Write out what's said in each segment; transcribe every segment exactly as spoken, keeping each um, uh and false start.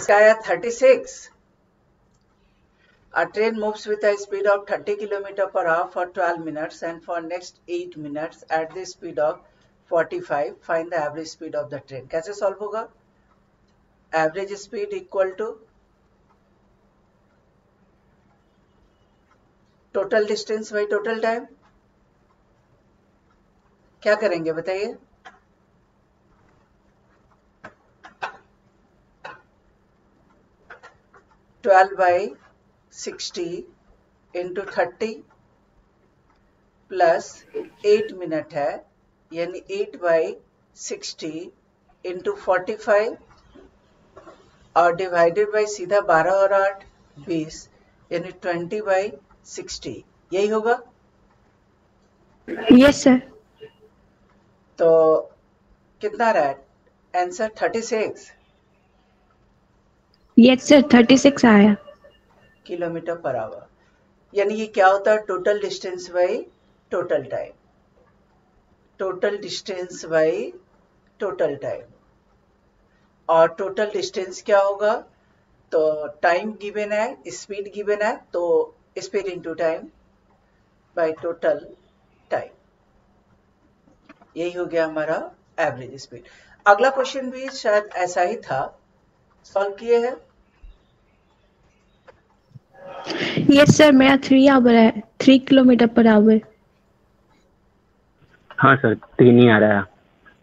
इसका आया thirty six. A train moves with a speed of thirty kilometers per hour for twelve minutes and for next eight minutes at the speed of forty-five. Find the average speed of the train. कैसे solve होगा? Average speed equal to total distance by total time. क्या करेंगे बताइए? twelve by sixty into thirty plus eight minute है, यानी eight by sixty into forty-five और divided by सीधा बारह और आठ बीस, यानी twenty by sixty. यही होगा? Yes sir. तो कितना रहा है answer? thirty-six. Yes sir, thirty-six आया. Kilometre per hour. यानी ये क्या होता है? Total distance by total time. Total distance by total time. और टोटल डिस्टेंस क्या होगा? तो टाइम गिवन है, स्पीड गिवन है, तो speed into time by total time. यही हो गया हमारा एवरेज स्पीड. अगला क्वेश्चन भी शायद ऐसा ही था. सॉल्व किए हैं? यस सर, मेरा थ्री आवर है, थ्री किलोमीटर पर आवर. हाँ सर, तीन ही आ रहा है.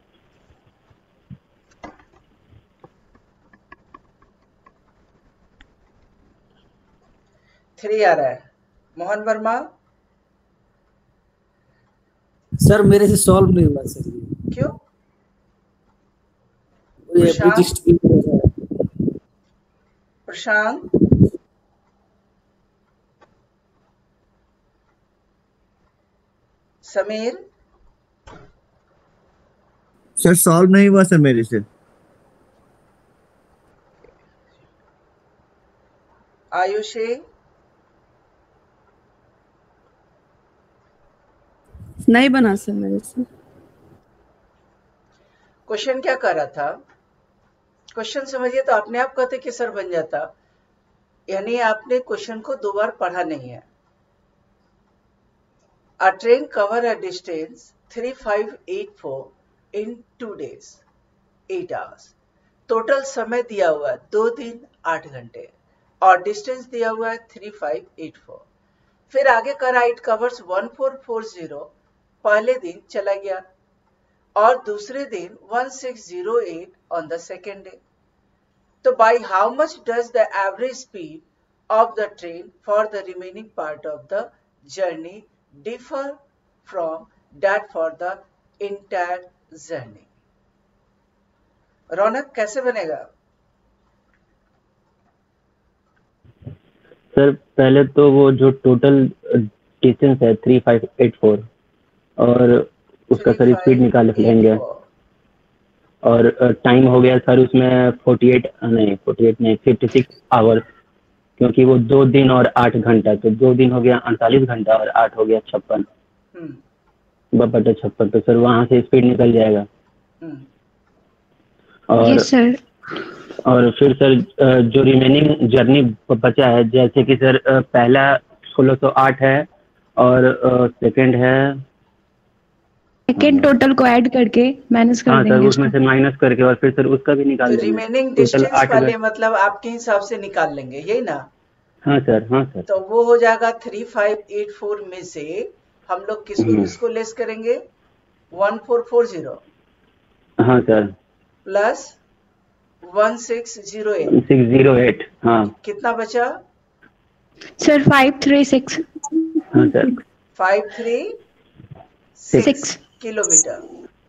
थ्री आ रहा है. मोहन वर्मा सर मेरे से सॉल्व नहीं हुआ सर. क्यों? ये प्रशांत प्रशांत समीर सर सॉल्व नहीं हुआ सर मेरे से. आयुषी नहीं बना सर मेरे से. क्वेश्चन क्या कर रहा था? क्वेश्चन समझिए तो अपने आप कहते कि सर बन जाता. यानी आपने क्वेश्चन को दो बार पढ़ा नहीं है. A train cover a distance three five eight four in two days, eight hours. Total समय दिया हुआ है दो दिन आठ घंटे और डिस्टेंस दिया हुआ है three five eight four. फिर आगे का right covers one four four zero. पहले दिन चला गया और दूसरे दिन one six zero eight on the second day. तो by how much does the average speed of the train for the remaining part of the journey differ from that for the entire journey? रौनक कैसे बनेगा? Sir पहले तो वो जो total distance है three five eight four और उसका sir speed निकाल लेंगे. और टाइम हो गया सर उसमें फोर्टी एट नहीं फोर्टी एट नहीं फिफ्टी सिक्स आवर्स, क्योंकि वो दो दिन और आठ घंटा, तो दो दिन हो गया अड़तालीस घंटा और आठ हो गया छप्पन बटे छप्पन. तो सर वहां से स्पीड निकल जाएगा. और यस सर. और फिर सर जो रिमेनिंग जर्नी बचा है, जैसे कि सर पहला सोलह सौ आठ है और सेकंड है सेकंड टोटल को ऐड करके माइनस कर हाँ देंगे. सर उसमें से माइनस करके और फिर सर उसका भी निकाल तो देंगे. रिमेनिंग डिस्टेंस वाले मतलब आपके हिसाब से निकाल लेंगे, यही ना? हाँ सर. हाँ सर. तो वो हो जाएगा थ्री फाइव एट फोर में से हम लोग किसको किसको लेस करेंगे? One four four zero. हाँ sir. Plus one six zero eight. Six zero eight. हाँ. कितना बचा सर? Five three six. हाँ sir. Five three six kilometre.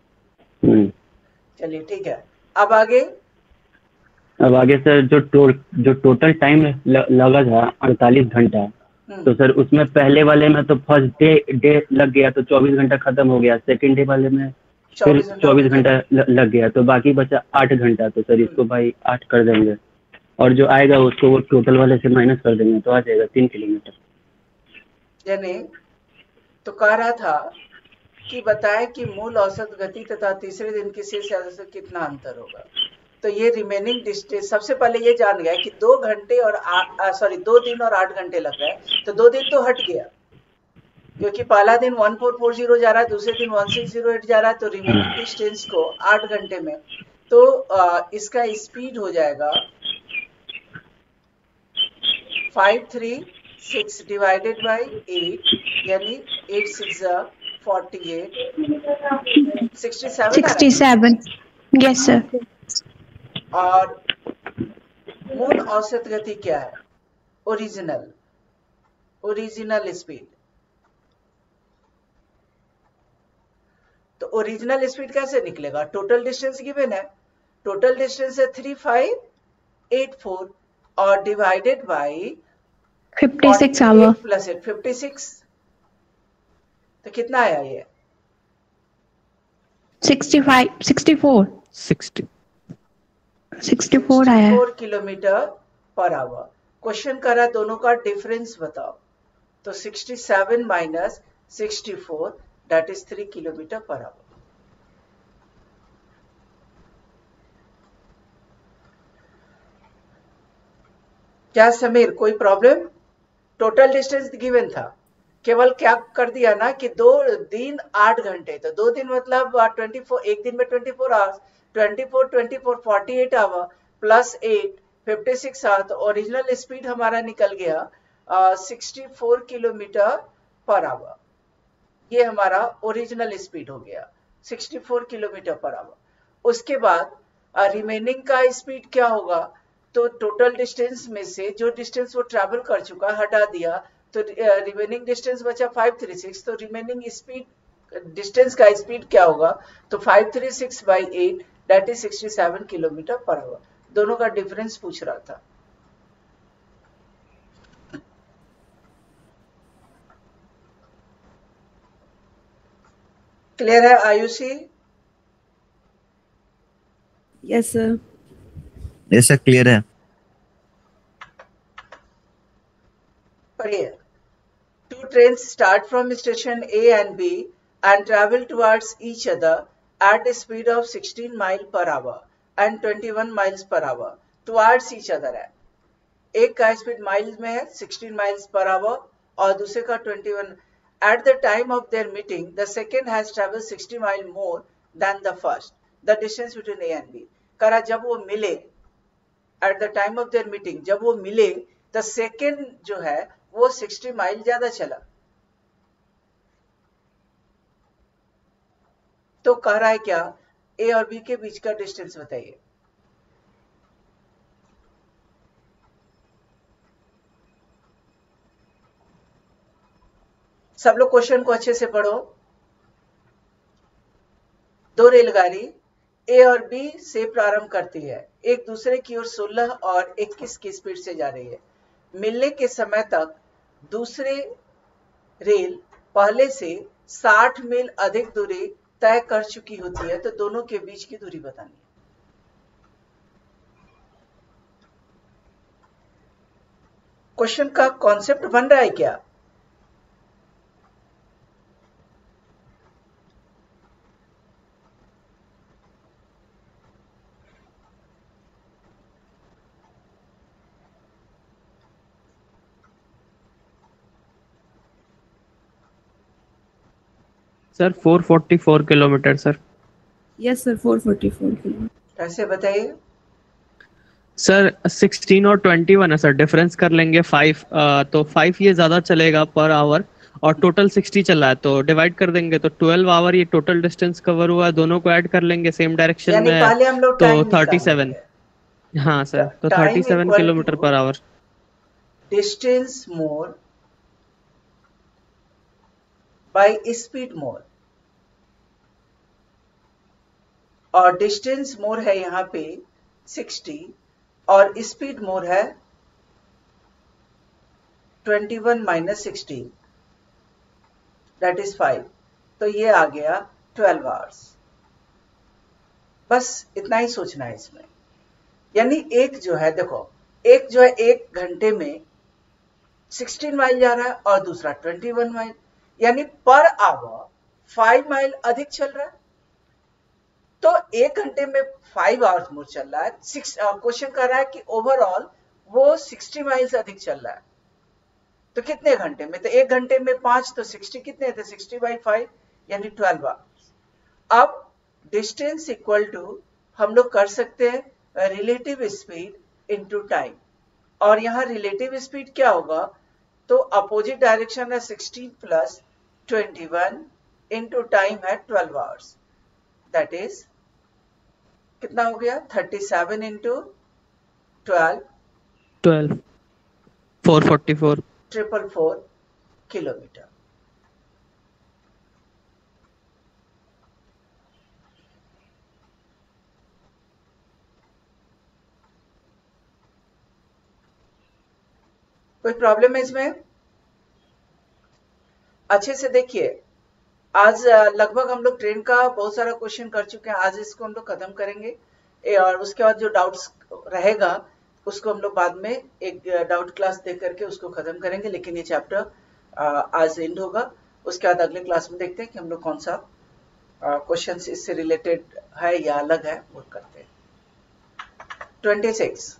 चलिए ठीक है. अब आगे अब आगे सर जो टो, जो टोटल टाइम लगा था अड़तालीस घंटा, तो सर उसमें पहले वाले में तो फर्स्ट डे डे लग गया तो चौबीस घंटा खत्म हो गया. सेकंड डे वाले में फिर चौबीस घंटा लग गया तो बाकी बचा आठ घंटा. तो सर इसको भाई आठ कर देंगे और जो आएगा उसको वो टोटल वाले से माइनस कर देंगे तो आ जाएगा तीन किलोमीटर. यानी तो कह रहा था कि बताएं कि मूल औसत गति तथा तीसरे दिन की शेष यात्रा से कितना अंतर होगा. तो ये रिमेनिंग डिस्टेंस, सबसे पहले ये जान गया कि दो घंटे और सॉरी दो दिन और आठ घंटे लग रहा है, तो दो दिन तो हट गया क्योंकि पहला दिन चौदह सौ चालीस जा रहा है, दूसरे दिन सोलह सौ आठ जा रहा है, तो रिमेनिंग डिस्टेंस को आठ घंटे में, तो आ, इसका स्पीड हो जाएगा five three six divided by eight, यानी eight six forty eight, sixty seven sixty seven. Yes sir. और मूल औसत गति क्या है? Original original speed. तो ओरिजिनल स्पीड कैसे निकलेगा? टोटल डिस्टेंस गिवन है, टोटल डिस्टेंस है थ्री फाइव एट फोर और divided by fifty six hour plus eight, fifty six, तो कितना आया ये? Sixty five sixty four sixty sixty four आया है। Four kilometre per hour. Question करा दोनों का डिफरेंस बताओ, तो sixty seven minus sixty four that is three kilometre per hour. क्या समीर कोई प्रॉब्लम? टोटल डिस्टेंस गिवन था, केवल क्या कर दिया ना कि दो दिन आठ घंटे, तो दो दिन मतलब ट्वेंटी फोर, एक दिन में twenty four hours, twenty four twenty four forty eight hour plus eight fifty six hour, तो ओरिजिनल स्पीड हमारा निकल गया sixty four kilometre per hour. ये हमारा ओरिजिनल स्पीड हो गया sixty four kilometre per hour. उसके बाद रिमेनिंग का स्पीड क्या होगा? तो टोटल डिस्टेंस में से जो डिस्टेंस वो ट्रैवल कर चुका हटा दिया, तो रिमेनिंग डिस्टेंस बचा फाइव थ्री सिक्स, तो रिमेनिंग स्पीड डिस्टेंस का स्पीड क्या होगा? तो five three six by eight that is sixty seven kilometre per hour. दोनों का डिफरेंस पूछ रहा था। क्लियर है Ayushi? Yes sir. Yes sir clear है। पढ़िए। Two trains start from station A and B and travel towards each other at a speed of sixteen mile per hour and twenty-one miles per hour. Towards each other है, एक का speed miles में है sixteen miles per hour और दूसरे का twenty one. At the time of their meeting, the second has traveled sixty mile more than the first. The distance between A and B. करा जब वो मिले, at the time of their meeting, जब वो मिले, the second जो है वो सिक्सटी माइल ज्यादा चला। तो कह रहा है क्या? ए और बी के बीच का डिस्टेंस बताइए। सब लोग क्वेश्चन को अच्छे से पढ़ो। दो रेलगाड़ी ए और बी से प्रारंभ करती है, एक दूसरे की ओर सोलह और इक्कीस की स्पीड से जा रही है। मिलने के समय तक दूसरे रेल पहले से साठ मील अधिक दूरी तय कर चुकी होती है, तो दोनों के बीच की दूरी बतानी है। क्वेश्चन का कॉन्सेप्ट बन रहा है क्या? Sir four forty four kilometre sir. Yes sir four forty four kilometre. ऐसे बताइए। सर सिक्सटीन और ट्वेंटी वन है सर, डिफरेंस कर लेंगे फाइव, तो फाइव ये ज्यादा चलेगा पर आवर और टोटल सिक्सटी चला है, तो डिवाइड कर देंगे तो ट्वेल्व आवर ये टोटल डिस्टेंस कवर हुआ है। दोनों को ऐड कर लेंगे सेम डायरेक्शन में, पहले हम लोग तो थर्टी सेवन। हाँ सर, तो thirty seven kilometre per hour. Distance more by speed more, और डिस्टेंस मोर है यहां पे सिक्सटी और स्पीड मोर है twenty one minus sixteen that is five, तो ये आ गया ट्वेल्व आवर्स। बस इतना ही सोचना है इसमें। यानी एक जो है, देखो एक जो है एक घंटे में सिक्सटीन माइल जा रहा है और दूसरा ट्वेंटी वन माइल, यानी पर आवर फाइव माइल अधिक चल रहा है। तो एक घंटे में फाइव आवर्स मोर चल रहा है, सिक्स क्वेश्चन कर रहा है कि ओवरऑल वो सिक्सटी माइल्स अधिक चल रहा है, तो कितने घंटे में? तो एक घंटे में पांच, तो सिक्सटी कितने थे? सिक्सटी बाई फाइव यानी ट्वेल्व आवर्स। अब डिस्टेंस इक्वल टू हम लोग कर सकते हैं रिलेटिव स्पीड इनटू टाइम, और यहाँ रिलेटिव स्पीड क्या होगा? तो अपोजिट डायरेक्शन है sixteen plus twenty one into time है ट्वेल्व आवर्स, दैट इज कितना हो गया? Thirty seven into twelve, twelve four forty four, triple four kilometre. कोई प्रॉब्लम है इसमें? अच्छे से देखिए, आज लगभग हम लोग ट्रेन का बहुत सारा क्वेश्चन कर चुके हैं, आज इसको हम लोग खत्म करेंगे, और उसके बाद जो डाउट्स रहेगा उसको हम लोग बाद में एक डाउट क्लास दे करके उसको खत्म करेंगे, लेकिन ये चैप्टर आज एंड होगा। उसके बाद अगले क्लास में देखते हैं कि हम लोग कौन सा क्वेश्चन इससे रिलेटेड है या अलग है, वो करते हैं। Twenty six,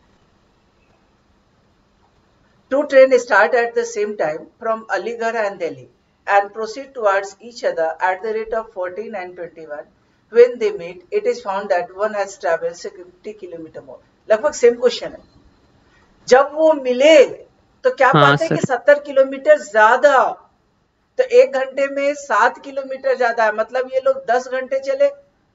two trains start at the same time from Aligarh and Delhi and proceed towards each other at the rate of fourteen and twenty-one. When they meet, it is found that one has traveled fifty kilometer more. लगभग same question है। जब वो मिले तो क्या हाँ, पाते हैं कि सत्तर किलोमीटर ज्यादा, तो एक घंटे में सात किलोमीटर ज्यादा है, मतलब ये लोग दस घंटे चले।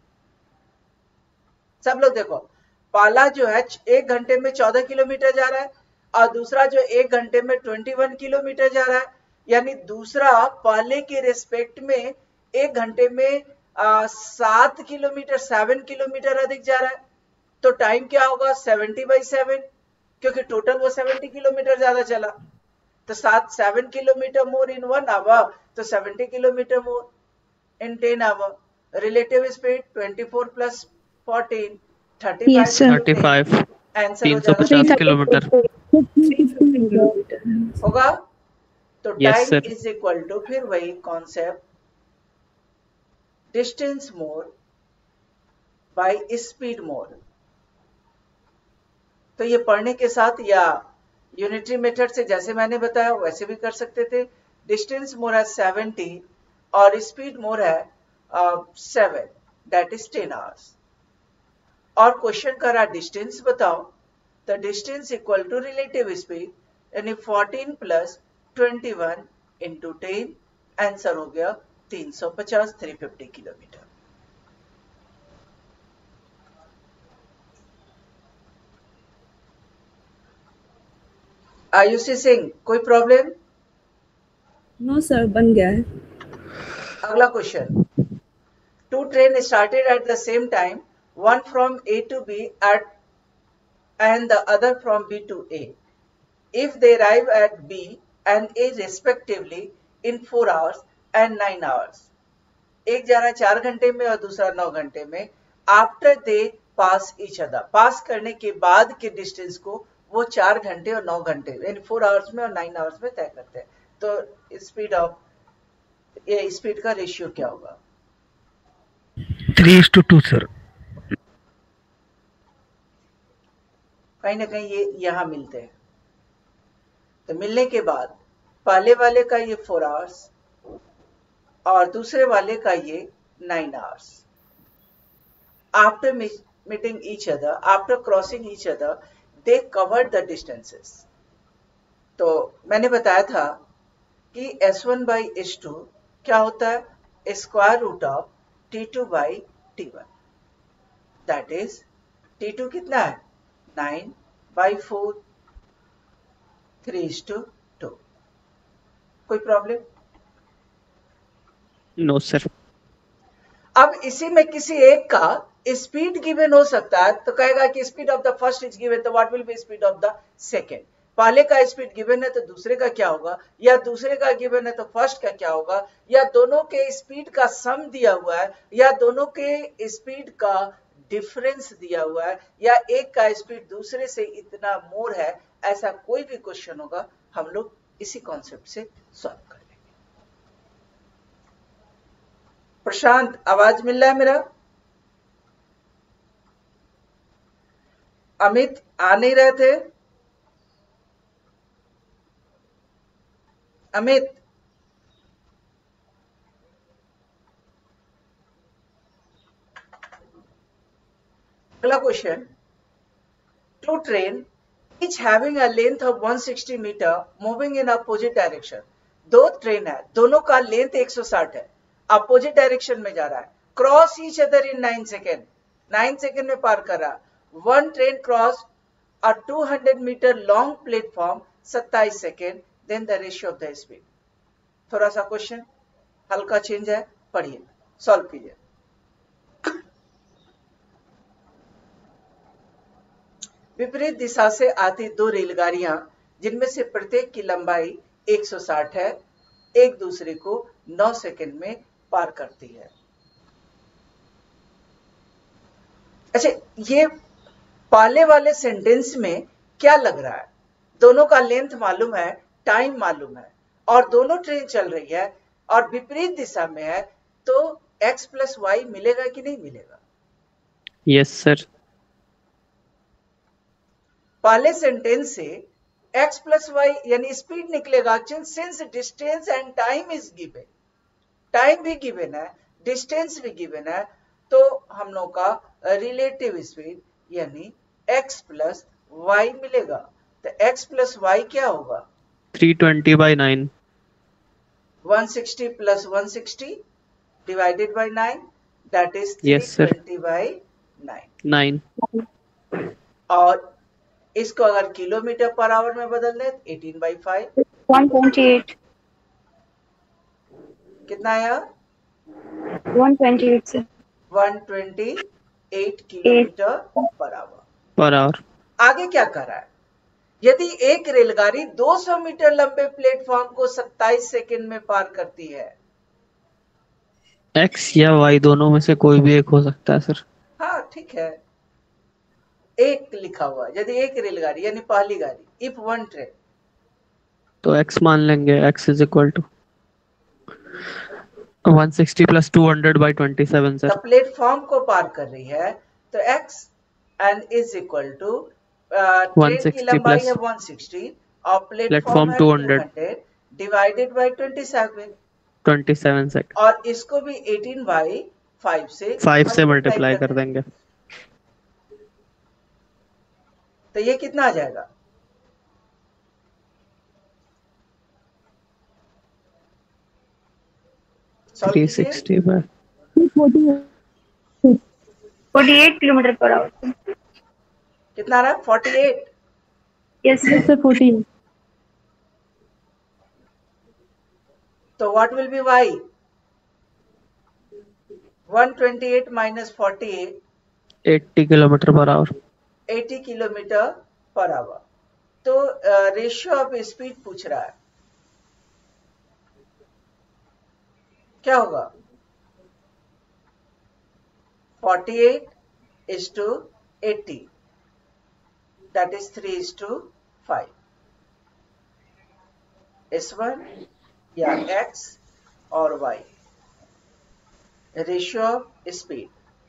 सब लोग देखो, पहला जो है एक घंटे में चौदह किलोमीटर जा रहा है, और दूसरा जो एक घंटे में इक्कीस किलोमीटर जा रहा है, यानी दूसरा पहले के रिस्पेक्ट में एक घंटे में आ, सात किलोमीटर सेवन किलोमीटर अधिक जा रहा है। तो टाइम क्या होगा? सेवेंटी बाई सेवन, क्योंकि टोटल वो सेवेंटी किलोमीटर ज्यादा चला, तो सात seven kilometre more in one hour, तो seventy kilometre more in ten hour. Relative speed twenty four plus fourteen, thirty Yes, sir. Thirty five, answer हो तीन सौ जाएगा पचास किलोमीटर होगा। तो Yes, time sir. Is equal to फिर वही concept, distance more by speed more. तो ये पढ़ने के साथ या यूनिटरी मेथड से जैसे मैंने बताया वैसे भी कर सकते थे। डिस्टेंस मोर है सेवेंटी और स्पीड मोर है seven, that is ten hours. और क्वेश्चन करा डिस्टेंस बताओ, तो distance equal to relative speed, यानी fourteen plus twenty one into ten, answer हो गया तीन सौ पचास, three fifty kilometre. Ayushi Singh, कोई प्रॉब्लम? नो सर, बन गया है। अगला question, two train started at the same time, one from A to B at and the other from B to A. If they arrive at B and A respectively in four hours and nine hours, एक जा रहा है चार घंटे में और दूसरा नौ घंटे में, after they pass each other, pass करने के बाद के डिस्टेंस को वो चार घंटे और नौ घंटे यानी फोर आवर्स में और नाइन आवर्स में तय करते हैं। तो स्पीड ऑफ ये स्पीड का रेशियो क्या होगा? Three is to two sir. कहीं ना कहीं ये यहां मिलते हैं, तो मिलने के बाद पहले वाले का ये फोर आवर्स और दूसरे वाले का ये nine hours. After meeting each other, after crossing each other, they covered the distances. तो मैंने बताया था कि S one by S two क्या होता है? Square root of T two by T one, that is T two कितना है? Nine by four, three is to two. कोई प्रॉब्लम? No sir. अब इसी में किसी एक का स्पीड गिवन हो सकता है, तो कहेगा कि speed of the first is given, तो what will be speed of the second. पहले का स्पीड गिवन है तो दूसरे का क्या होगा, या दूसरे का गिवन है तो फर्स्ट का क्या होगा, या दोनों के स्पीड का सम दिया हुआ है, या दोनों के स्पीड का डिफरेंस दिया हुआ है, या एक का स्पीड दूसरे से इतना मोर है। ऐसा कोई भी क्वेश्चन होगा हम लोग इसी कॉन्सेप्ट से सॉल्व कर लेंगे। प्रशांत, आवाज मिल रहा है मेरा? अमित आ नहीं रहे थे? अमित, अगला question, two train each having a length of one hundred sixty meter moving in opposite direction. दो ट्रेन है, दोनों का लेंथ एक सौ साठ है, अपोजिट डायरेक्शन में जा रहा है, cross each other in nine second, nine second में पार कर रहा. One train cross a two hundred metre long platform सत्ताईस second, then the ratio of the speed. थोड़ा सा क्वेश्चन हल्का चेंज है, पढ़िए, सॉल्व कीजिए. विपरीत दिशा से आती दो रेलगाड़ियां जिनमें से प्रत्येक की लंबाई एक सौ साठ है, एक दूसरे को नौ सेकंड में पार करती है. अच्छा, ये पहले वाले सेंटेंस में क्या लग रहा है? दोनों का लेंथ मालूम है, टाइम मालूम है, और दोनों ट्रेन चल रही है और विपरीत दिशा में है, तो x प्लस वाई मिलेगा कि नहीं मिलेगा? Yes sir. पहले सेंटेंस से x प्लस वाई यानी स्पीड निकलेगा, since distance and time is given, time भी गिवन है, डिस्टेंस भी गिवन है, तो हम लोग का रिलेटिव स्पीड यानी x प्लस वाई मिलेगा. तो x प्लस वाई क्या होगा? Three twenty by nine. One sixty plus one sixty divided by nine, that is three Yes, sir. Twenty by nine. Nine. और इसको अगर किलोमीटर पर आवर में बदल दें, eighteen by five, one twenty eight. कितना आया? One twenty eight sir. One twenty eight kilometre per hour. Per hour. आगे क्या कर रहा है? यदि एक रेलगाड़ी दो सौ मीटर लंबे प्लेटफॉर्म को सत्ताईस सेकंड में पार करती है. एक्स या वाई दोनों में से कोई भी एक हो सकता है सर. हाँ ठीक है, एक लिखा हुआ है. यदि एक रेलगाड़ी यानी पहली गाड़ी, इफ वन ट्रेन, तो एक्स मान लेंगे. X is equal to one sixty plus two hundred by twenty seven sir. Platform को पार कर रही है, तो x and is equal to train की लंबाई है वन सिक्सटी और प्लेटफॉर्म है two hundred divided by twenty seven, twenty seven second, और इसको भी एटीन बाई फाइव से फाइव से मल्टीप्लाई कर देंगे. तो ये कितना आ जाएगा? Three sixty by forty eight kilometre per hour. कितना आ रहा है? Forty eight. Yes sir, forty eight. तो what will be y? One twenty eight minus forty eight, eighty kilometre per hour. Eighty kilometre per hour. तो ratio of speed पूछ रहा है, क्या होगा? Forty eight is to eighty, that is three is to five. S one या x और y, ratio of speed.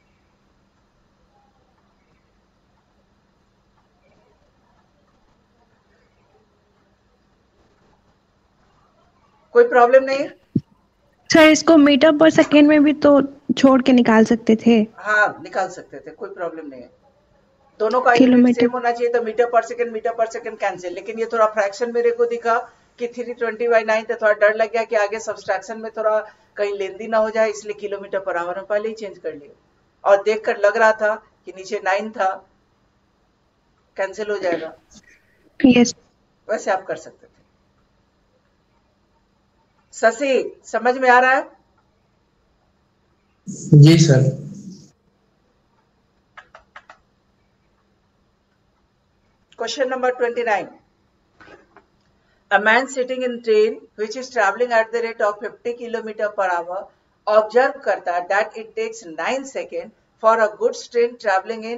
कोई problem नहीं? सर इसको मीटर पर सेकेंड में भी तो छोड़ के निकाल सकते थे. हाँ निकाल सकते थे, कोई प्रॉब्लम नहीं है. दोनों का किलोमीटर सेम होना चाहिए, तो metre per second metre per second cancel. लेकिन ये थोड़ा फ्रैक्शन मेरे को दिखा कि थ्री ट्वेंटी बाई नाइन, तो थोड़ा डर लग गया कि आगे सब्सट्रैक्शन में थोड़ा कहीं लेंदी ना हो जाए, इसलिए किलोमीटर पर आवर में पहले ही चेंज कर लिया. और देखकर लग रहा था कि नीचे नाइन था, कैंसिल हो जाएगा. यस. वैसे आप कर सकते थे. शशि समझ में आ रहा है? जी sir. Question number twenty-nine. A man sitting in train which is traveling at the rate of fifty kilometer per hour observe करता that it takes nine seconds for a goods train traveling in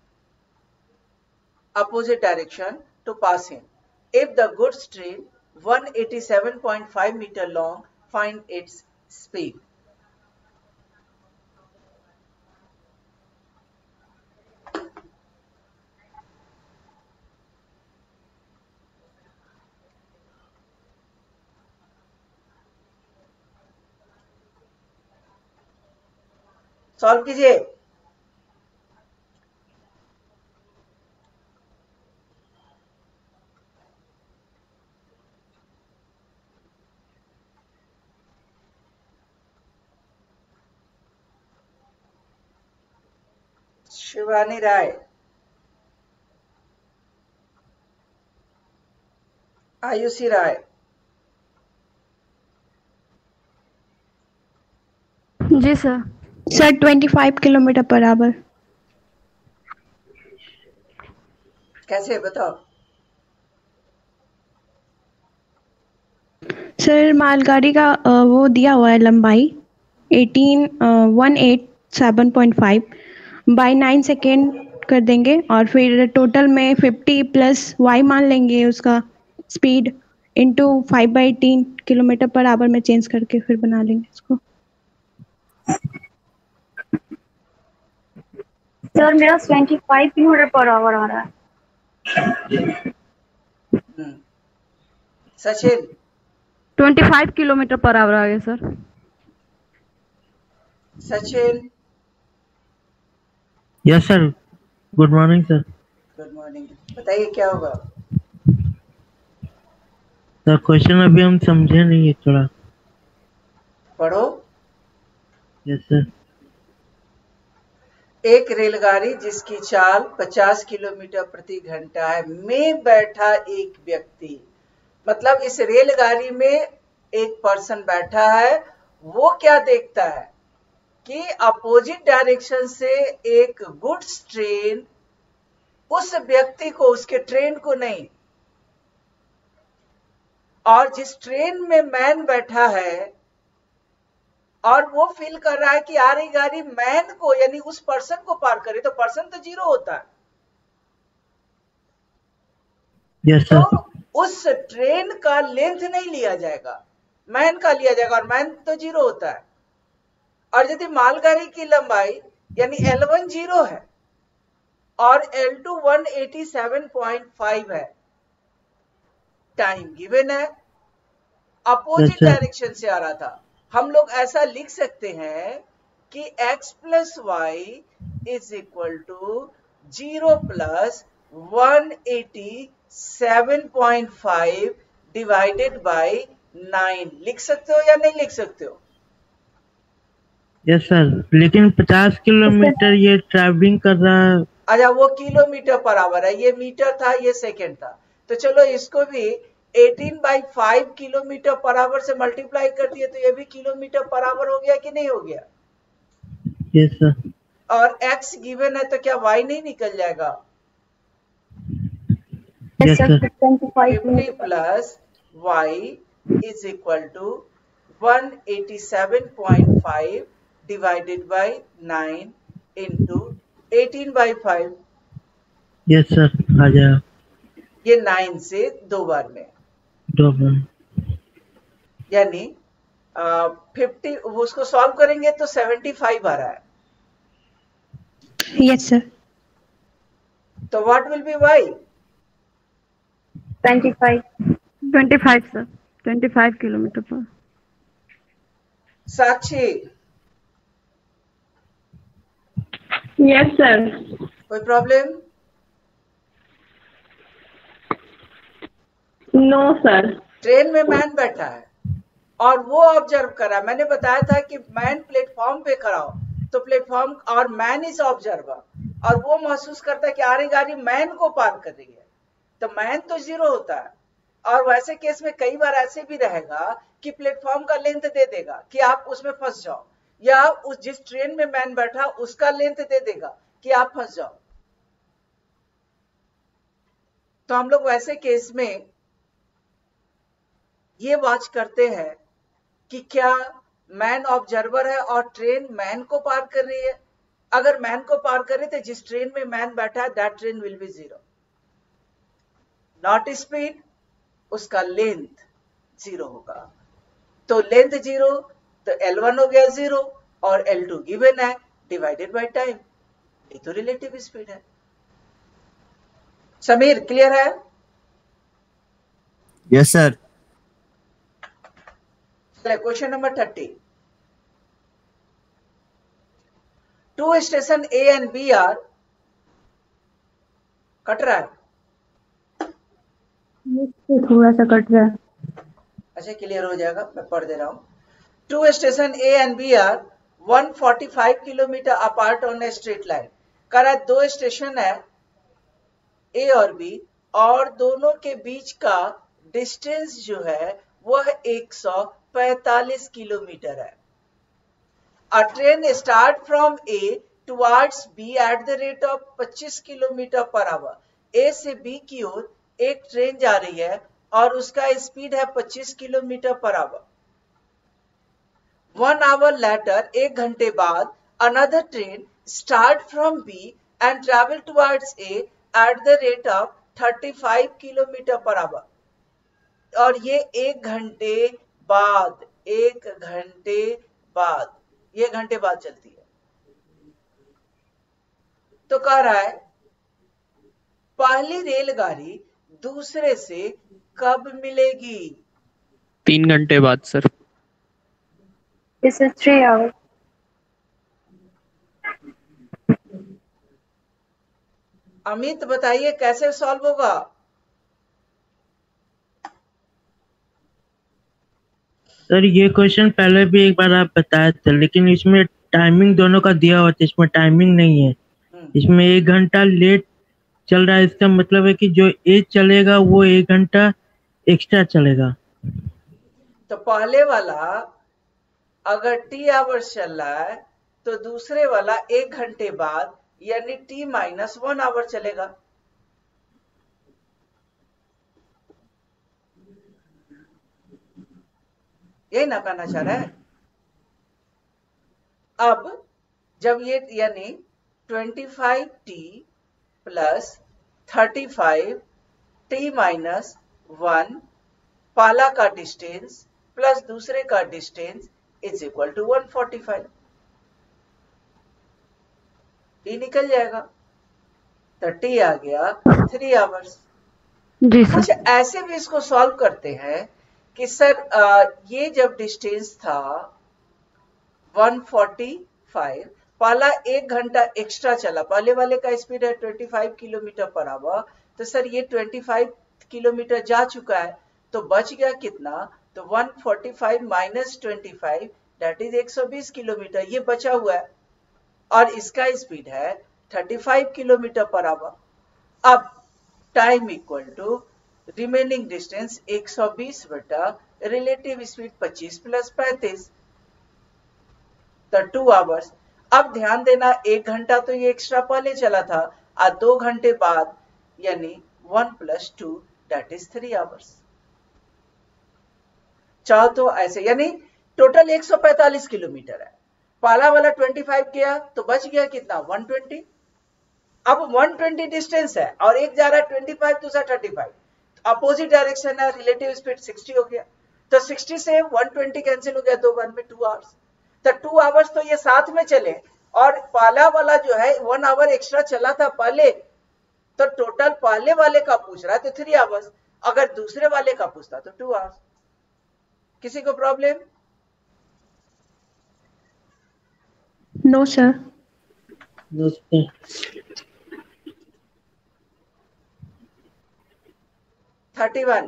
opposite direction to pass him. If the goods train one hundred eighty-seven point five meter long, find its speed. Solve कीजिए। शिवानी राय, आयुषी राय, जी sir. Sir पच्चीस kilometre per hour. कैसे बताओ? Sir मालगाड़ी का अ, वो दिया हुआ है लंबाई अठारह one eight seven point five by nine second कर देंगे और फिर टोटल में फिफ्टी प्लस वाई मान लेंगे उसका speed into five by eighteen kilometre per hour में चेंज करके फिर बना लेंगे इसको। सर मेरा पच्चीस किलोमीटर पर आवर आ रहा है। हम्म, सचिन पच्चीस किलोमीटर पर आवर आ गया sir. Sachin yes sir, good morning sir. Good morning, बताइए क्या होगा? सर क्वेश्चन अभी हम समझे नहीं है, थोड़ा पढ़ो। Yes sir. एक रेलगाड़ी जिसकी चाल पचास किलोमीटर प्रति घंटा है में बैठा एक व्यक्ति, मतलब इस रेलगाड़ी में एक पर्सन बैठा है, वो क्या देखता है कि अपोजिट डायरेक्शन से एक गुड्स ट्रेन उस व्यक्ति को, उसके ट्रेन को नहीं, और जिस ट्रेन में मैन बैठा है और वो फील कर रहा है कि आ रही गाड़ी मैन को यानी उस पर्सन को पार करे, तो पर्सन तो जीरो होता है। Yes sir. तो उस ट्रेन का लेंथ नहीं लिया जाएगा, मैन का लिया जाएगा, और मैन तो जीरो होता है। और यदि मालगाड़ी की लंबाई यानी एल वन जीरो है और L two one eighty seven point five है, टाइम गिवन है, अपोजिट अच्छा। डायरेक्शन से आ रहा था, हम लोग ऐसा लिख सकते हैं कि x plus y is equal to zero plus one eighty seven point five divided by nine. लिख सकते हो या नहीं लिख सकते हो? यस सर, लेकिन पचास किलोमीटर ये ट्रैवलिंग कर रहा है। अच्छा, वो किलोमीटर पर आवर है, ये मीटर था, ये सेकंड था, तो चलो इसको भी अठारह by five kilometre per hour से मल्टीप्लाई कर दिए, तो ये भी किलोमीटर पर आवर हो गया कि नहीं हो गया? Yes sir. और x गिवन है तो क्या y नहीं निकल जाएगा? Yes sir. Fifty plus y is equal to one eighty seven point five divided by nine into eighteen by five. Yes sir, आ जाएगा। ये नाइन से दो बार में, दो बार यानी फिफ्टी, उसको सॉल्व करेंगे तो सेवेंटी फाइव आ रहा है। Yes sir. तो व्हाट विल बी y? पच्चीस पच्चीस सर, पच्चीस kilometre per. Sakshi, yes sir. कोई प्रॉब्लम? No sir. ट्रेन में मैन बैठा है और वो ऑब्जर्व कर रहा है, मैंने बताया था कि मैन प्लेटफॉर्म पे खड़ा हो, तो प्लेटफॉर्म और मैन इज ऑब्जर्वर, और वो महसूस करता है कि आ रही गाड़ी मैन को पार कर रही है, तो मैन तो जीरो होता है। और वैसे केस में कई बार ऐसे भी रहेगा कि प्लेटफॉर्म का लेंथ दे देगा कि आप उसमें फंस जाओ, या उस जिस ट्रेन में मैन बैठा उसका लेंथ दे देगा कि आप फंस जाओ। तो हम लोग वैसे केस में ये वॉच करते हैं कि क्या मैन ऑब्जर्वर है और ट्रेन मैन को पार कर रही है। अगर मैन को पार कर रही तो जिस ट्रेन में मैन बैठा है that train will be zero, not speed, उसका लेंथ जीरो होगा। तो लेंथ जीरो तो एल वन हो गया जीरो और एल टू गिवन है डिवाइडेड बाय टाइम, ये तो रिलेटिव स्पीड है। समीर क्लियर है? Yes sir. Question number thirty. Two station A and B are, cut रहा है? थोड़ा सा कट रहा है। अच्छा क्लियर हो जाएगा, मैं पढ़ दे रहा हूं। Two station A and B are one forty five kilometre apart on a straight line. कह रहा है दो स्टेशन है ए और बी और दोनों के बीच का डिस्टेंस जो है वह एक सौ पैंतालीस किलोमीटर है। A train start from A towards B at the rate of पच्चीस किलोमीटर पर आवर। A से B की ओर एक ट्रेन जा रही है और उसका स्पीड है पच्चीस kilometre per our. One hour later, एक घंटे बाद, another train start from B and travel towards A at the rate of thirty five kilometre per hour. और ये एक घंटे बाद, एक घंटे बाद, ये घंटे बाद चलती है। तो कह रहा है पहली रेलगाड़ी दूसरे से कब मिलेगी? तीन घंटे बाद sir. This is three hours. Amit बताइए कैसे सॉल्व होगा? सर ये क्वेश्चन पहले भी एक बार आप बताए थे, लेकिन इसमें टाइमिंग दोनों का दिया हुआ था, इसमें टाइमिंग नहीं है। इसमें एक घंटा लेट चल रहा है, इसका मतलब है कि जो ए चलेगा वो एक घंटा एक्स्ट्रा चलेगा। तो पहले वाला अगर टी आवर्स चल रहा है तो दूसरे वाला एक घंटे बाद यानी टी माइनस वन आवर चलेगा। यही ना कहना चाह रहा है? अब जब ये यानी twenty five t plus thirty five t minus one, पहला का डिस्टेंस प्लस दूसरे का distance is equal to one forty five. T निकल जाएगा तो टी आ गया थ्री आवर्स। जी सर। कुछ ऐसे भी इसको सॉल्व करते हैं कि सर आ, ये जब डिस्टेंस था वन फोर्टी फाइव, पहला एक घंटा एक्स्ट्रा चला, पहले वाले का स्पीड है twenty five kilometre per hour, तो सर ये ट्वेंटी फाइव किलोमीटर जा चुका है, तो बच गया कितना? तो one forty five minus twenty five that is एक सौ बीस किलोमीटर, ये बचा हुआ है और इसका स्पीड है thirty five kilometre per hour. अब time equal to remaining distance एक सौ बीस बटा रिलेटिव स्पीड पच्चीस प्लस पैंतीस, तो टू आवर्स। अब ध्यान देना एक घंटा तो ये एक्स्ट्रा पहले चला था और दो घंटे बाद यानी one plus two that is three hours. चाहो तो ऐसे, यानी टोटल एक सौ पैंतालीस किलोमीटर है, पहला वाला पच्चीस गया तो बच गया कितना? One twenty. अब वन ट्वेंटी डिस्टेंस है और एक जा रहा है पच्चीस, दूसरा पैंतीस, अपोजिट डायरेक्शन है, रिलेटिव स्पीड साठ हो गया, तो साठ से वन ट्वेंटी कैंसिल हो गया, दो बार में टू आवर्स। तो टू आवर्स तो ये साथ में चले और पहला वाला जो है वन आवर एक्स्ट्रा चला था पहले, तो टोटल पहले वाले का पूछ रहा है तो थ्री आवर्स, अगर दूसरे वाले का पूछता तो टू आवर्स। किसी को problem? No sir. Thirty one.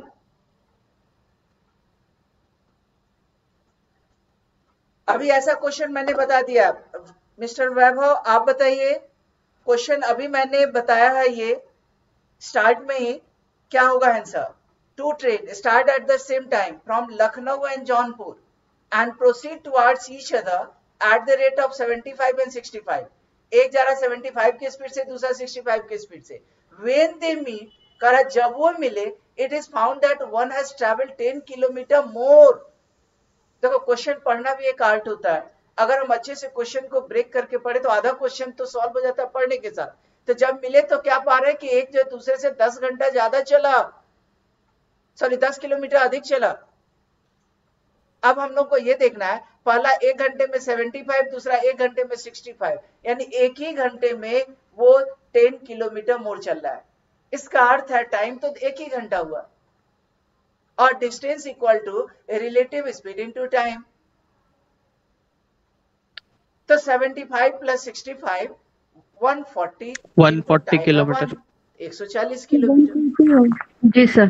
अभी ऐसा क्वेश्चन मैंने बता दिया। मिस्टर वैभव आप बताइए, क्वेश्चन अभी मैंने बताया है ये स्टार्ट में ही, क्या होगा answer? Two train start at the same time from Lucknow and Jaunpur and proceed towards each other at the rate of seventy five and sixty five. एक जा रहा सेवेंटी फाइव की स्पीड से, दूसरा सिक्सटी फाइव की स्पीड से। व्हेन दे मीट, करा जब वो मिले, it is found that one has travelled ten kilometre more. देखो क्वेश्चन पढ़ना भी एक आर्ट होता है, अगर हम अच्छे से क्वेश्चन को ब्रेक करके पढ़े तो आधा क्वेश्चन तो सॉल्व हो जाता है पढ़ने के साथ। तो जब मिले तो क्या पा रहे हैं कि एक जो दूसरे से दस घंटा ज्यादा चला, सॉरी दस किलोमीटर अधिक चला। अब हम लोग को ये देखना है, पहला एक घंटे में सेवेंटी फाइव, दूसरा एक घंटे में सिक्सटी फाइव, यानी एक ही घंटे में वो टेन किलोमीटर मोर चल रहा है। इसका अर्थ है टाइम तो एक ही घंटा हुआ और distance equal to relative speed into time. तो seventy five plus sixty five one forty one forty kilometre एक सौ चालीस किलोमीटर। जी sir.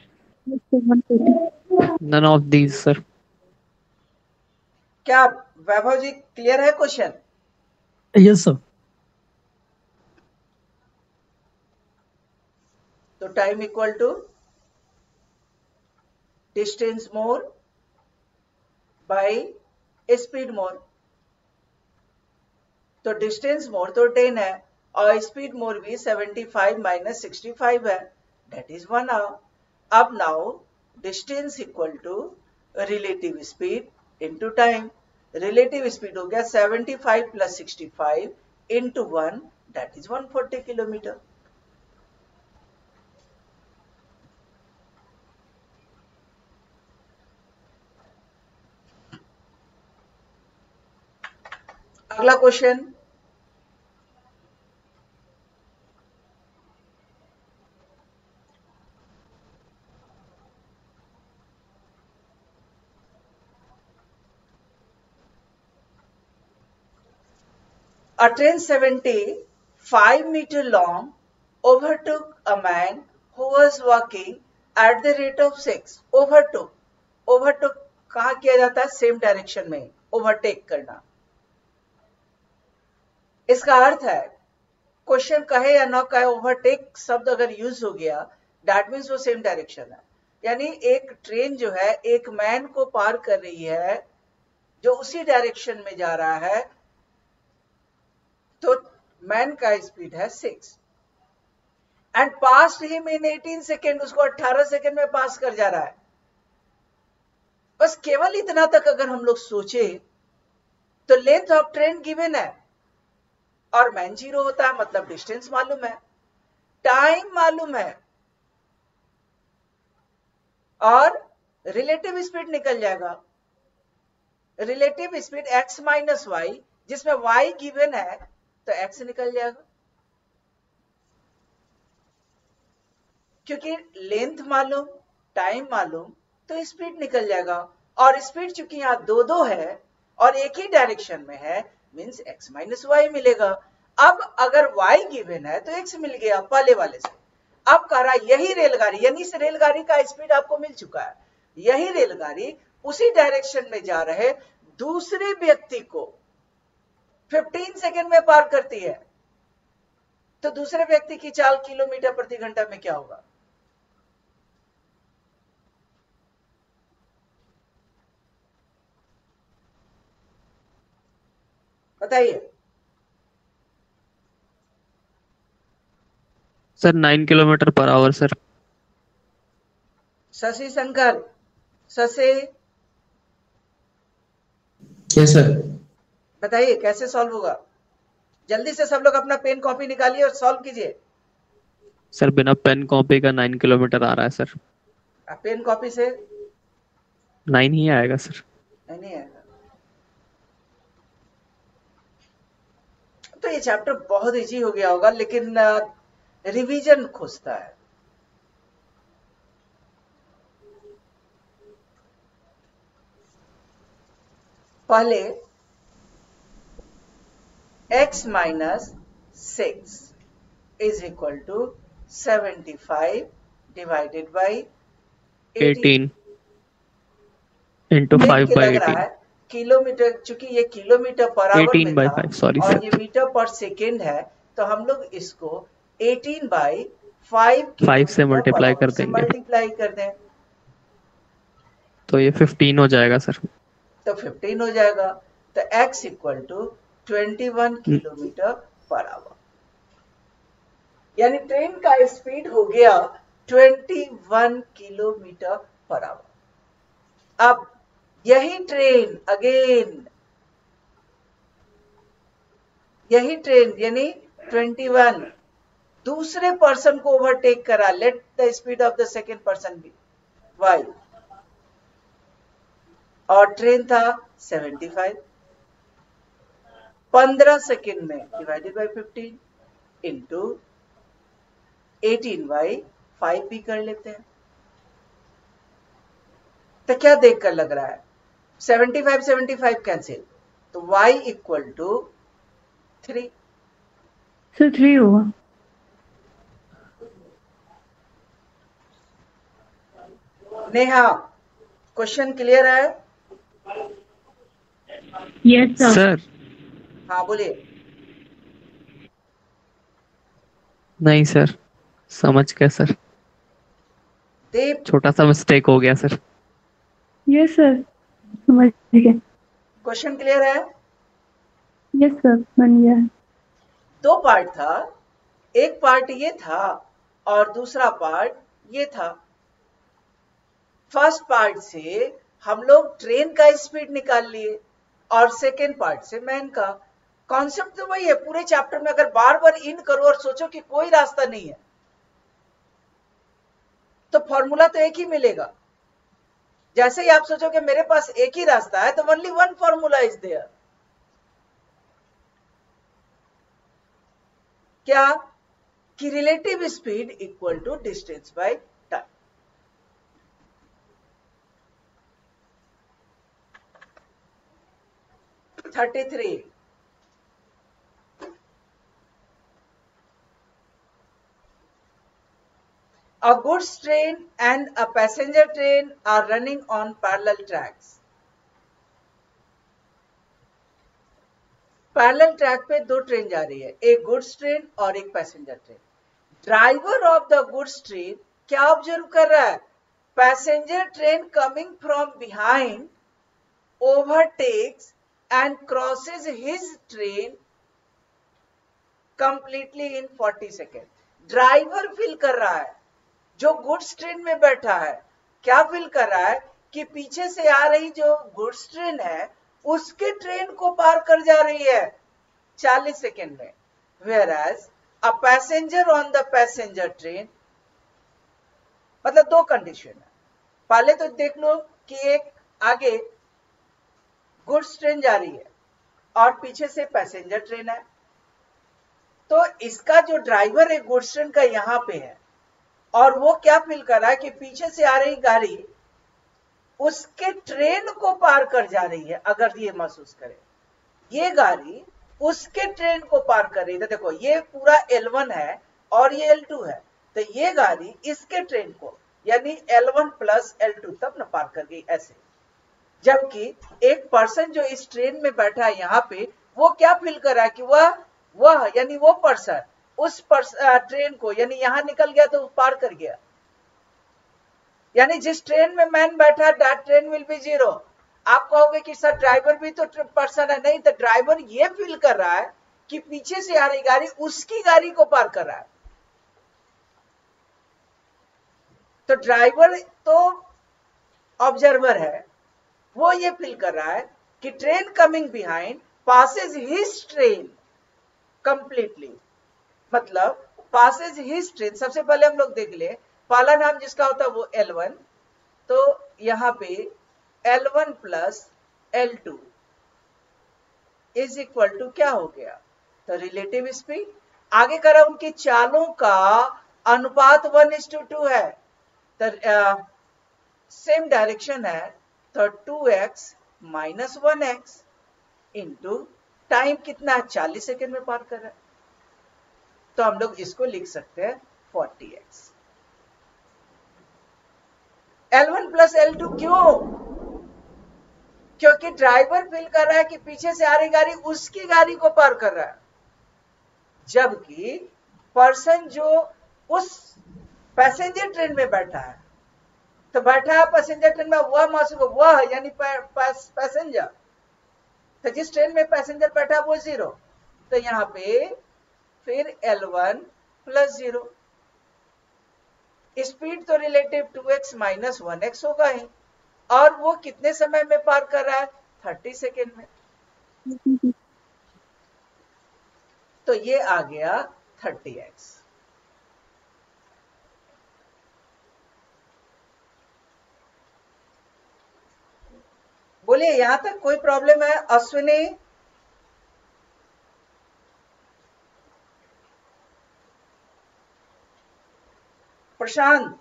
None of these sir. क्या वैभव जी क्लियर है क्वेश्चन? Yes sir. तो time equal to distance more by speed more. तो distance मोर तो टेन है और स्पीड मोर भी seventy five minus sixty five है, दैट इज वन आवर। अब now distance equal to relative speed into time. Relative speed हो गया seventy five plus sixty five into one, that is one forty kilometre. अगला question, a train seventy-five meter long overtook a man who was walking at the rate of six. Overtook, overtook कहाँ किया जाता है? Same direction में, overtake करना। इसका अर्थ है question कहे या ना कहे, ओवरटेक शब्द अगर यूज हो गया दैट मीन्स वो सेम डायरेक्शन है। यानी एक ट्रेन जो है एक मैन को पार कर रही है जो उसी डायरेक्शन में जा रहा है, तो मैन का स्पीड है six and pass him in eighteen second, उसको अठारह सेकेंड में पास कर जा रहा है। बस केवल इतना तक अगर हम लोग सोचे तो लेंथ ऑफ ट्रेन गिवन है और मैन जीरो होता है, मतलब डिस्टेंस मालूम है, टाइम मालूम है और रिलेटिव स्पीड निकल जाएगा। Relative speed x minus y, जिसमें y गिवन है तो x निकल जाएगा, क्योंकि लेंथ मालूम टाइम मालूम तो स्पीड निकल जाएगा। और स्पीड चूंकि यहां दो दो है और एक ही डायरेक्शन में है, मींस x माइनस वाई मिलेगा। अब अगर y गिवन है तो x मिल गया पहले वाले से। अब कह रहा यही रेलगाड़ी, यानी इस रेलगाड़ी का स्पीड आपको मिल चुका है, यही रेलगाड़ी उसी डायरेक्शन में जा रहे दूसरे व्यक्ति को पंद्रह सेकंड में पार करती है, तो दूसरे व्यक्ति की चाल किलोमीटर प्रति घंटा में क्या होगा? बताइए sir. Nine kilometre per hour sir. Shashi Shankar, Shashi yes sir. बताइए कैसे सॉल्व होगा? जल्दी से सब लोग अपना पेन कॉपी निकालिए और सॉल्व कीजिए। सर बिना पेन कॉपी का नाइन किलोमीटर आ रहा है सर। पेन कॉपी से नाइन ही आएगा सर। नहीं आएगा। तो ये चैप्टर बहुत इजी हो गया होगा, लेकिन रिवीजन खोजता है। पहले x minus six is equal to seventy five divided by eighteen into five by eighteen. Kilometre, चूंकि ये किलोमीटर पर आवर एटीन में बाई था फाइव, सॉरी और सर। ये मीटर पर सेकेंड है, तो हम लोग इसको एटीन बाई फाइव फाइव से मल्टीप्लाई कर देंगे, मल्टीप्लाई कर दें तो ये फिफ्टीन हो जाएगा सर। तो फिफ्टीन हो जाएगा। तो x equal to twenty one kilometre per hour, यानी ट्रेन का स्पीड हो गया twenty one kilometre per hour. अब यही ट्रेन अगेन, यही ट्रेन यानी ट्वेंटी वन दूसरे पर्सन को ओवरटेक करा। Let the speed of the second person be y, और ट्रेन था सेवेंटी फाइव। पंद्रह सेकेंड में divided by fifteen into eighteen by five भी कर लेते हैं। तो क्या देखकर लग रहा है? Seventy five seventy five cancel, तो y equal to three. Sir three होगा। नेहा, क्वेश्चन क्लियर है? Yes sir. सर हाँ बोलिए। नहीं सर, समझ गया सर, दीप, छोटा सा मिस्टेक हो गया सर। यस सर, समझ गया। क्वेश्चन क्लियर है? यस सर, बन गया है। दो पार्ट था, एक पार्ट ये था और दूसरा पार्ट ये था। फर्स्ट पार्ट से हम लोग ट्रेन का स्पीड निकाल लिए और सेकेंड पार्ट से मैन का। कॉन्सेप्ट तो वही है पूरे चैप्टर में। अगर बार बार इन करो और सोचो कि कोई रास्ता नहीं है तो फॉर्मूला तो एक ही मिलेगा। जैसे ही आप सोचो कि मेरे पास एक ही रास्ता है तो only one formula is there. क्या? कि relative speed equal to distance by time. Thirty three. A goods train and a passenger train are running on parallel tracks. Parallel track पे दो ट्रेन जा रही है, एक गुड्स ट्रेन और एक passenger train. Driver of the goods train क्या observe कर रहा है? Passenger train coming from behind overtakes and crosses his train completely in forty second. Driver feel कर रहा है, जो गुड्स ट्रेन में बैठा है क्या फील कर रहा है कि पीछे से आ रही जो गुड्स ट्रेन है उसके ट्रेन को पार कर जा रही है चालीस सेकेंड में। Whereas a passenger on the passenger train, मतलब दो कंडीशन है। पहले तो देख लो कि एक आगे गुड्स ट्रेन जा रही है और पीछे से पैसेंजर ट्रेन है, तो इसका जो ड्राइवर है गुड्स ट्रेन का यहां पे है और वो क्या फील कर रहा है कि पीछे से आ रही गाड़ी उसके ट्रेन को पार कर जा रही है। अगर ये महसूस करे ये गाड़ी उसके ट्रेन को पार कर रही है, देखो ये पूरा एल वन है और ये एल टू है, तो ये गाड़ी इसके ट्रेन को यानी L one plus L two तब न पार कर गई ऐसे। जबकि एक पर्सन जो इस ट्रेन में बैठा है यहाँ पे वो क्या फील कर रहा है कि वह वह यानी वो पर्सन उस ट्रेन को यानी यहां निकल गया तो पार कर गया। यानी जिस ट्रेन में मैन बैठा that train will be zero. आप कहोगे कि सर ड्राइवर भी तो पर्सन है, नहीं, तो ड्राइवर ये फील कर रहा है कि पीछे से आ रही गाड़ी उसकी गाड़ी को पार कर रहा है। तो ड्राइवर तो ऑब्जर्वर है, वो ये फील कर रहा है कि train coming behind passes his train completely, मतलब पासेज हिज ट्रेन। सबसे पहले हम लोग देख ले पहला नाम जिसका होता है वो एल वन, तो यहां पे L one plus L two is equal to क्या हो गया? तो रिलेटिव स्पीड। आगे करा उनकी चालों का अनुपात वन इज टू टू है, तो सेम डायरेक्शन है, तो two x minus one x into time कितना है चालीस सेकेंड में पार कर रहा है, तो हम लोग इसको लिख सकते हैं forty x. L one plus L two क्यों? क्योंकि ड्राइवर फील कर रहा है कि पीछे से आ रही गाड़ी उसकी गाड़ी को पार कर रहा है, जबकि पर्सन जो उस पैसेंजर ट्रेन में बैठा है, तो बैठा है पैसेंजर ट्रेन में, वह महसूस वह यानी पैसेंजर, तो जिस ट्रेन में पैसेंजर बैठा वो जीरो, तो यहां पे फिर L one plus zero. Speed तो relative to x minus one x होगा ही, और वो कितने समय में पार कर रहा है? थर्टी सेकेंड में। तो ये आ गया थर्टी एक्स। बोलिए यहां तक कोई प्रॉब्लम है? अश्विनी, प्रशांत,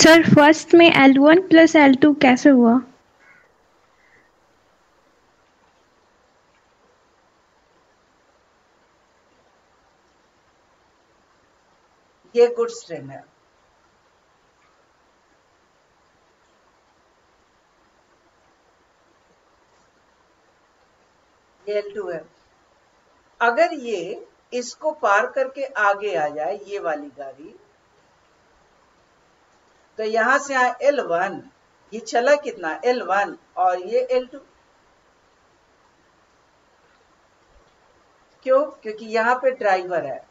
सर फर्स्ट में L one plus L two कैसे हुआ? ये गुड्स ट्रेन है, ये एल टू है। अगर ये इसको पार करके आगे आ जाए ये वाली गाड़ी, तो यहां से आए एल वन, ये चला कितना एल वन और ये एल टू। क्यों? क्योंकि यहां पे ड्राइवर है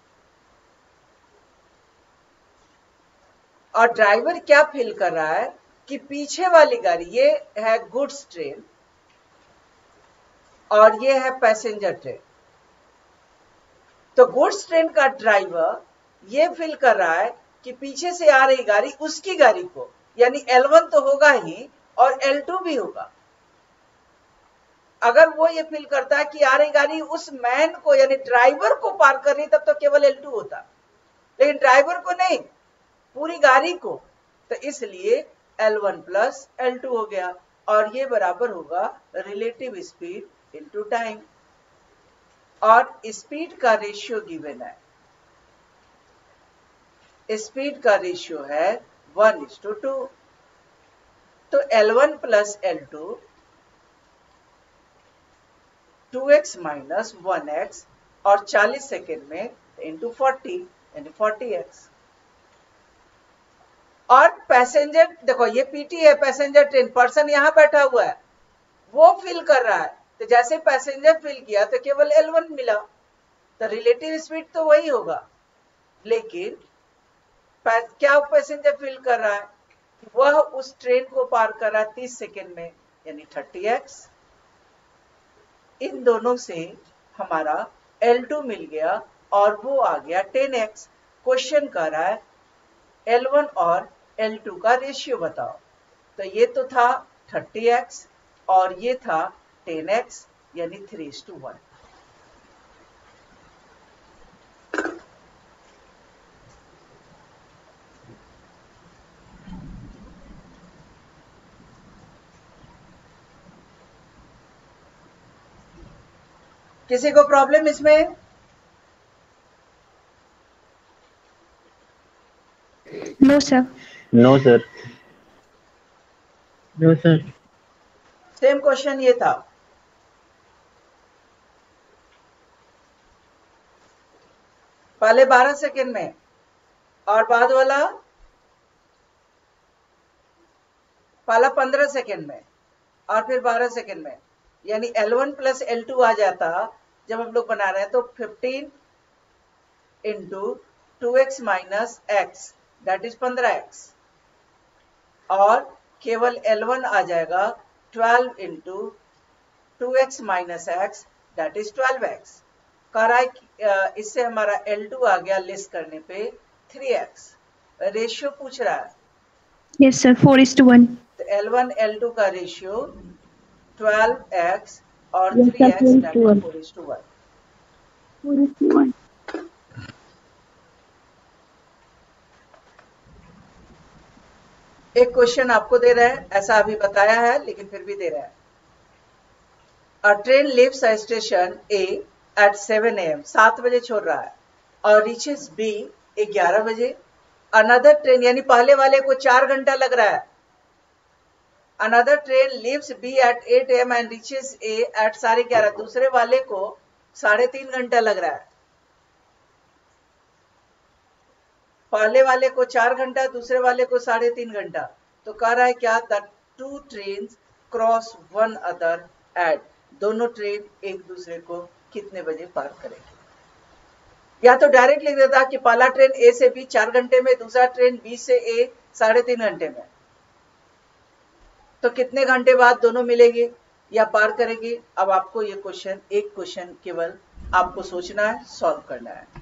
और ड्राइवर क्या फील कर रहा है कि पीछे वाली गाड़ी, ये है गुड्स ट्रेन और ये है पैसेंजर ट्रेन। तो गुड्स ट्रेन का ड्राइवर ये फील कर रहा है कि पीछे से आ रही गाड़ी उसकी गाड़ी को, यानी एल वन तो होगा ही और एल टू भी होगा। अगर वो ये फील करता है कि आ रही गाड़ी उस मैन को यानी ड्राइवर को पार कर रही, तब तो केवल एल टू होता, लेकिन ड्राइवर को नहीं, पूरी गाड़ी को। तो इसलिए L one plus L two हो गया और ये बराबर होगा रिलेटिव स्पीड इनटू टाइम। और स्पीड का रेशियो गिवन है, स्पीड का रेशियो है वन इज टू टू। तो L one plus L two two x minus one x और चालीस सेकेंड में इंटू फोर्टी यानी फोर्टी एक्स। और पैसेंजर देखो ये पीटी है, पैसेंजर ट्रेन, पर्सन यहां बैठा हुआ है, वो फील कर रहा है। तो जैसे पैसेंजर फील किया तो केवल एल वन मिला, तो रिलेटिव स्पीड तो वही होगा। लेकिन क्या पैसेंजर फील कर रहा है? वह उस ट्रेन को पार कर रहा है तीस सेकेंड में यानी थर्टी एक्स। इन दोनों से हमारा एल टू मिल गया और वो आ गया टेन एक्स। क्वेश्चन कर रहा है एल वन और एल टू का रेशियो बताओ। तो ये तो था थर्टी एक्स और ये था टेन एक्स यानी थ्री इज टू वन। किसी को प्रॉब्लम इसमें? No sir. No sir. No sir. Same question ये था। पहले बारह सेकेंड में और बाद वाला पहला पंद्रह सेकेंड में और फिर बारह सेकेंड में, यानी L one plus L two आ जाता जब हम लोग बना रहे हैं। तो fifteen into two x minus x that is पंद्रह एक्स और केवल एल वन आ जाएगा twelve into two x minus x that is twelve x. कह रहा है इससे हमारा एल टू आ गया लेस करने पे थ्री एक्स। रेशियो पूछ रहा है। Yes sir, four is to one. तो एल वन एल टू का रेशियो ट्वेल्व एक्स और three x that is four is to one. Four is to one. एक क्वेश्चन आपको दे रहा है, ऐसा अभी बताया है लेकिन फिर भी दे रहा है। A train leaves a station A at seven AM, सात बजे छोड़ रहा है और रीचेस बी ग्यारह बजे। अनदर ट्रेन यानी पहले वाले को चार घंटा लग रहा है। Another train leaves B at eight AM and reaches A at साढ़े ग्यारह, दूसरे वाले को साढ़े तीन घंटा लग रहा है। पहले वाले को चार घंटा, दूसरे वाले को साढ़े तीन घंटा। तो कह रहा है क्या? The two train cross one other at, दोनों ट्रेन एक दूसरे को कितने बजे पार करेगी? या तो डायरेक्ट लिख देता कि पहला ट्रेन ए से बी चार घंटे में, दूसरा ट्रेन बी से ए साढ़े तीन घंटे में। तो कितने घंटे बाद दोनों मिलेंगे या पार करेगी? अब आपको ये क्वेश्चन, एक क्वेश्चन केवल आपको सोचना है, सॉल्व करना है।